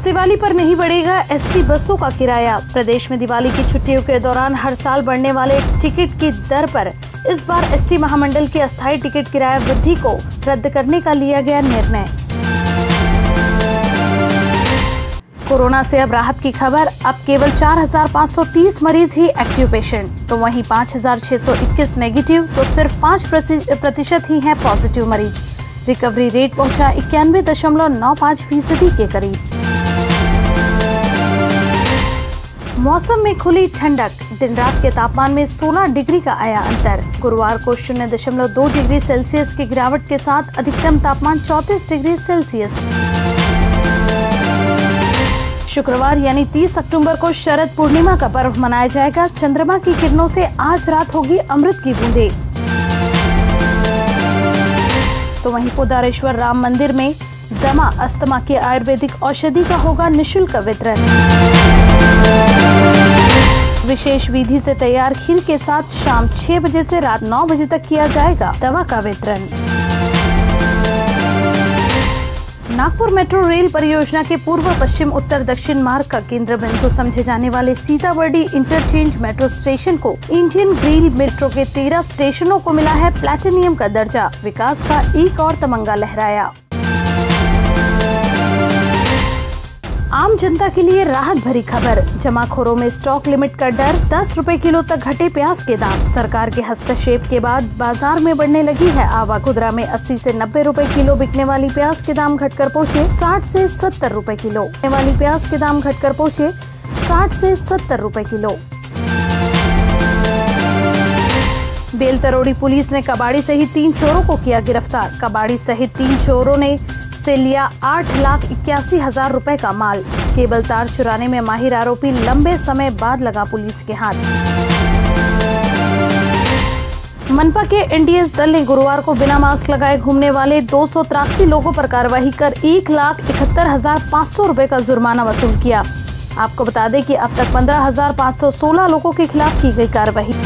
दिवाली पर नहीं बढ़ेगा एसटी बसों का किराया। प्रदेश में दिवाली की छुट्टियों के दौरान हर साल बढ़ने वाले टिकट की दर पर इस बार एसटी महामंडल की अस्थायी टिकट किराया वृद्धि को रद्द करने का लिया गया निर्णय। कोरोना से अब राहत की खबर। अब केवल 4,530 मरीज ही एक्टिव पेशेंट, तो वहीं 5,621 नेगेटिव, तो सिर्फ 5% ही हैं पॉजिटिव मरीज। रिकवरी रेट पहुंचा 91.95% के करीब। मौसम में खुली ठंडक। दिन रात के तापमान में 16 डिग्री का आया अंतर। गुरुवार को 0.2 डिग्री सेल्सियस की गिरावट के साथ अधिकतम तापमान 34 डिग्री सेल्सियस। शुक्रवार यानी 30 अक्टूबर को शरद पूर्णिमा का पर्व मनाया जाएगा। चंद्रमा की किरणों से आज रात होगी अमृत की बूंदें। तो वहीं पोदारेश्वर राम मंदिर में दमा अस्थमा की आयुर्वेदिक औषधि का होगा निःशुल्क वितरण। विशेष विधि से तैयार खीर के साथ शाम 6 बजे से रात 9 बजे तक किया जाएगा दवा का वितरण। नागपुर मेट्रो रेल परियोजना के पूर्व पश्चिम उत्तर दक्षिण मार्ग का केंद्र बिंदु समझे जाने वाले सीताबर्डी इंटरचेंज मेट्रो स्टेशन को इंडियन रेल मेट्रो के 13 स्टेशनों को मिला है प्लैटिनियम का दर्जा। विकास का एक और तमंगा लहराया। आम जनता के लिए राहत भरी खबर। जमाखोरों में स्टॉक लिमिट का डर। 10 रुपए किलो तक घटे प्याज के दाम। सरकार के हस्तक्षेप के बाद बाजार में बढ़ने लगी है आवक। खुदरा में 80 से 90 रुपए किलो बिकने वाली प्याज के दाम घटकर पहुँचे 60 से 70 रुपए किलो। बिकने वाली प्याज के दाम घटकर पहुँचे 60 से 70 रुपए किलो। बेलतरोड़ी पुलिस ने कबाड़ी सहित 3 चोरों को किया गिरफ्तार। कबाड़ी सहित 3 चोरों ने से लिया 8,81,000 रुपए का माल। केबल तार चुराने में माहिर आरोपी लंबे समय बाद लगा पुलिस के हाथ। मनपा के एनडीएस दल ने गुरुवार को बिना मास्क लगाए घूमने वाले 283 लोगों पर कार्रवाई कर 1,71,500 रुपए का जुर्माना वसूल किया। आपको बता दें कि अब तक 15,516 लोगों के खिलाफ की गई कार्रवाई।